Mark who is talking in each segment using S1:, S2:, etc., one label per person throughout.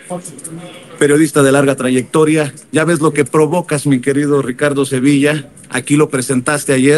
S1: periodista de larga trayectoria. Ya ves lo que provocas, mi querido Ricardo Sevilla. Aquí lo presentaste ayer.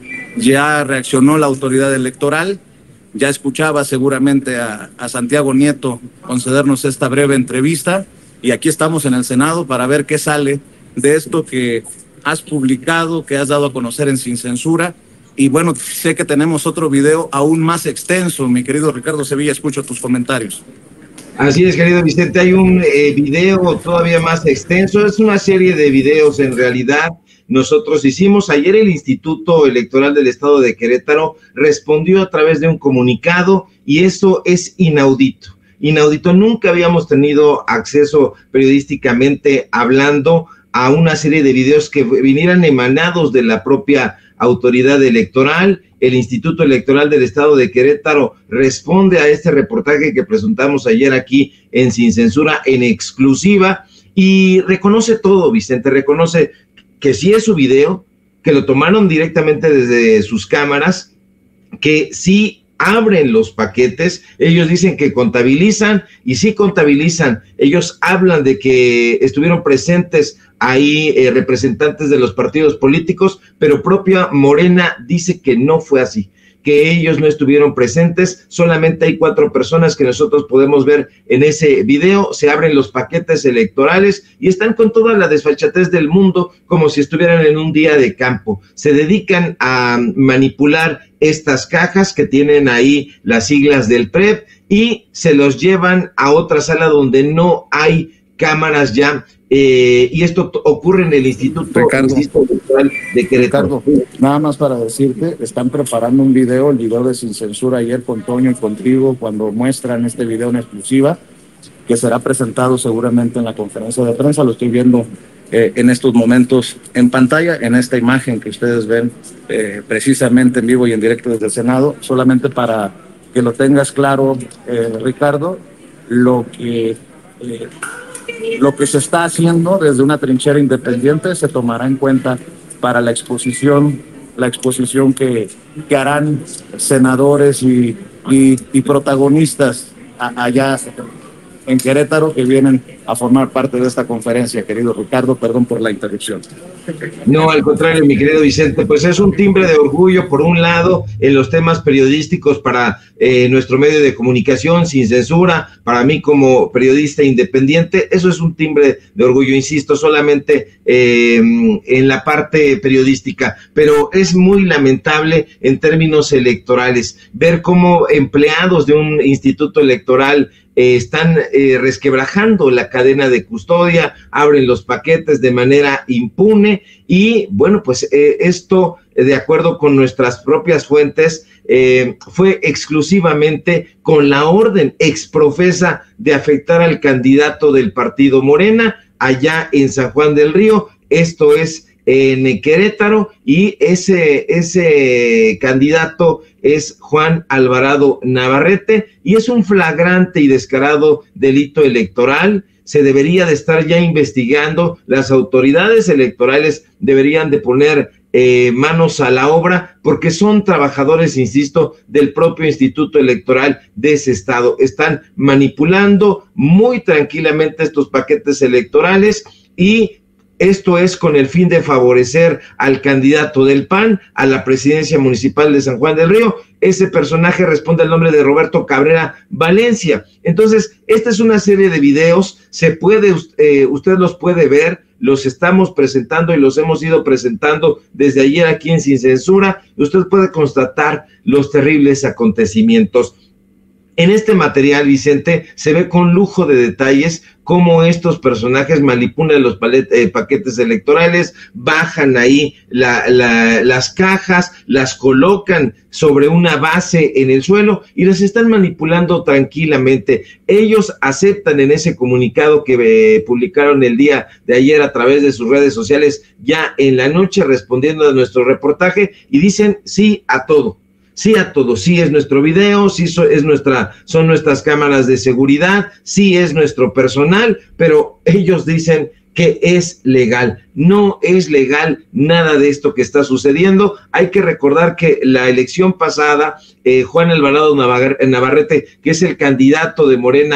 S1: Ya reaccionó la autoridad electoral. Ya escuchaba seguramente a Santiago Nieto concedernos esta breve entrevista. Y aquí estamos en el Senado para ver qué sale de esto que has publicado, que has dado a conocer en Sin Censura. Y bueno, sé que tenemos otro video aún más extenso. Mi querido Ricardo Sevilla, escucho tus comentarios.
S2: Así es, querido Vicente, hay un video todavía más extenso, es una serie de videos en realidad. Nosotros hicimos ayer, el Instituto Electoral del Estado de Querétaro respondió a través de un comunicado y esto es inaudito. Inaudito, nunca habíamos tenido acceso periodísticamente hablando a una serie de videos que vinieran emanados de la propia autoridad electoral. El Instituto Electoral del Estado de Querétaro responde a este reportaje que presentamos ayer aquí en Sin Censura en exclusiva y reconoce todo, Vicente, reconoce que sí es su video, que lo tomaron directamente desde sus cámaras, que sí abren los paquetes. Ellos dicen que contabilizan y sí contabilizan. Ellos hablan de que estuvieron presentes ahí representantes de los partidos políticos, pero propia Morena dice que no fue así, que ellos no estuvieron presentes. Solamente hay 4 personas que nosotros podemos ver en ese video. Se abren los paquetes electorales y están con toda la desfachatez del mundo, como si estuvieran en un día de campo. Se dedican a manipular estas cajas que tienen ahí las siglas del PREP y se los llevan a otra sala donde no hay cámaras ya. Y esto ocurre en el Instituto Electoral de Querétaro.
S1: Ricardo, nada más para decirte, están preparando un video, el video de Sin Censura ayer con Toño y contigo, cuando muestran este video en exclusiva, que será presentado seguramente en la conferencia de prensa. Lo estoy viendo en estos momentos en pantalla, en esta imagen que ustedes ven precisamente en vivo y en directo desde el Senado, solamente para que lo tengas claro, Ricardo, lo que se está haciendo desde una trinchera independiente se tomará en cuenta para la exposición que harán senadores y protagonistas allá en Querétaro, que vienen a formar parte de esta conferencia. Querido Ricardo, perdón por la interrupción.
S2: No, al contrario, mi querido Vicente, pues es un timbre de orgullo, por un lado, en los temas periodísticos para nuestro medio de comunicación, Sin Censura, para mí como periodista independiente. Eso es un timbre de orgullo, insisto, solamente en la parte periodística, pero es muy lamentable en términos electorales ver cómo empleados de un instituto electoral están resquebrajando la cadena de custodia, abren los paquetes de manera impune y bueno, pues esto, de acuerdo con nuestras propias fuentes, fue exclusivamente con la orden exprofesa de afectar al candidato del partido Morena allá en San Juan del Río. Esto es en Querétaro, y ese candidato es Juan Alvarado Navarrete, y es un flagrante y descarado delito electoral. Se debería de estar ya investigando, las autoridades electorales deberían de poner manos a la obra, porque son trabajadores, insisto, del propio Instituto Electoral de ese estado. Están manipulando muy tranquilamente estos paquetes electorales, y esto es con el fin de favorecer al candidato del PAN a la presidencia municipal de San Juan del Río. Ese personaje responde al nombre de Roberto Cabrera Valencia. Entonces, esta es una serie de videos, usted los puede ver, los estamos presentando y los hemos ido presentando desde ayer aquí en Sin Censura. Usted puede constatar los terribles acontecimientos. En este material, Vicente, se ve con lujo de detalles cómo estos personajes manipulan los paquetes electorales, bajan ahí las cajas, las colocan sobre una base en el suelo y las están manipulando tranquilamente. Ellos aceptan en ese comunicado que publicaron el día de ayer a través de sus redes sociales, ya en la noche, respondiendo a nuestro reportaje, y dicen sí a todo. Sí a todo, sí es nuestro video, sí son nuestras cámaras de seguridad, sí es nuestro personal, pero ellos dicen que es legal. No es legal nada de esto que está sucediendo. Hay que recordar que la elección pasada, Juan Alvarado Navarrete, que es el candidato de Morena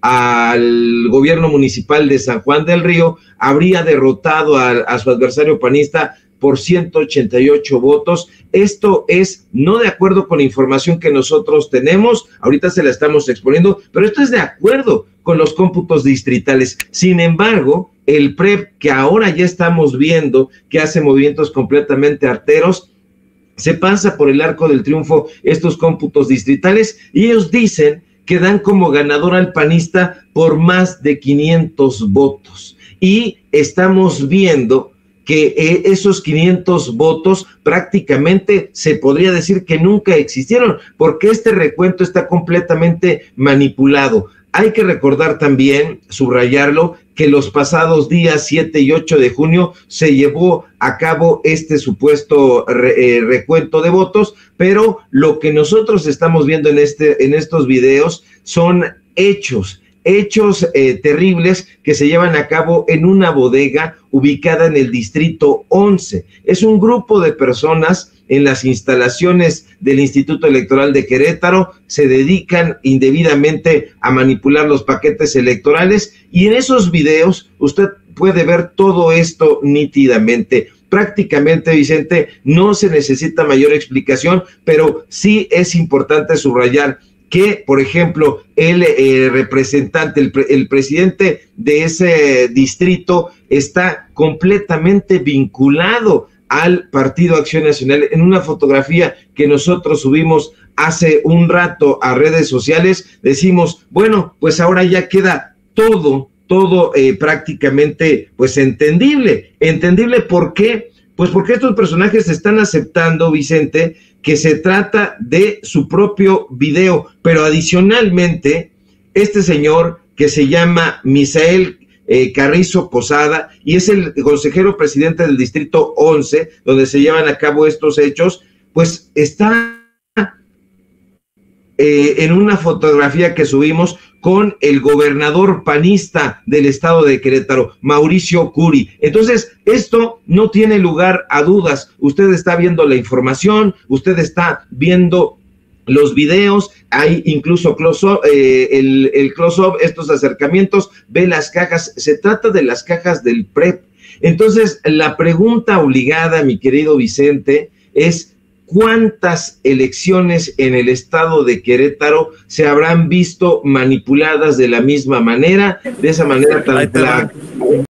S2: al gobierno municipal de San Juan del Río, habría derrotado a su adversario panista por 188 votos. Esto es no de acuerdo con la información que nosotros tenemos, ahorita se la estamos exponiendo, pero esto es de acuerdo con los cómputos distritales. Sin embargo, el PREP, que ahora ya estamos viendo que hace movimientos completamente arteros, se pasa por el arco del triunfo estos cómputos distritales y ellos dicen que dan como ganador al panista por más de 500 votos. Y estamos viendo que esos 500 votos prácticamente se podría decir que nunca existieron, porque este recuento está completamente manipulado. Hay que recordar también, subrayarlo, que los pasados días 7 y 8 de junio se llevó a cabo este supuesto recuento de votos, pero lo que nosotros estamos viendo en estos videos son hechos terribles que se llevan a cabo en una bodega ubicada en el distrito 11. Es un grupo de personas en las instalaciones del Instituto Electoral de Querétaro, se dedican indebidamente a manipular los paquetes electorales y en esos videos usted puede ver todo esto nítidamente. Prácticamente, Vicente, no se necesita mayor explicación, pero sí es importante subrayar que, por ejemplo, el representante, el presidente de ese distrito está completamente vinculado al Partido Acción Nacional. En una fotografía que nosotros subimos hace un rato a redes sociales, decimos, bueno, pues ahora ya queda todo prácticamente pues entendible. ¿Por qué? Pues porque estos personajes están aceptando, Vicente, que se trata de su propio video, pero adicionalmente, este señor que se llama Misael Carrizo Posada, y es el consejero presidente del distrito 11, donde se llevan a cabo estos hechos, pues está en una fotografía que subimos con el gobernador panista del estado de Querétaro, Mauricio Curi. Entonces, esto no tiene lugar a dudas. Usted está viendo la información, usted está viendo los videos, hay incluso close-up, el close-up, estos acercamientos, ve las cajas, se trata de las cajas del PREP. Entonces, la pregunta obligada, mi querido Vicente, es ¿cuántas elecciones en el estado de Querétaro se habrán visto manipuladas de la misma manera, de esa manera tan clara?